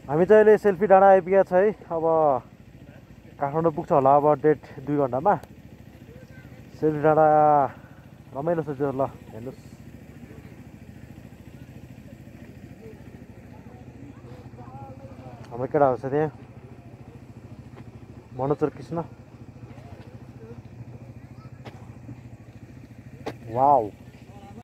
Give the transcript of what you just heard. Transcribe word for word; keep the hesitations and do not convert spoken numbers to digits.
हामी चाहिँ अहिले सेल्फी डाँडा आइपुगेको छ है। अब काठमाडौँ पुग्छ होला अब डेढ दुई घन्टामा। सेल्फी डाँडा रमाइलो छ जो। ल हेर्नुहोस् हाम्रो केटाहरू छ त्यहाँ, मनोज र कृष्ण। वाउ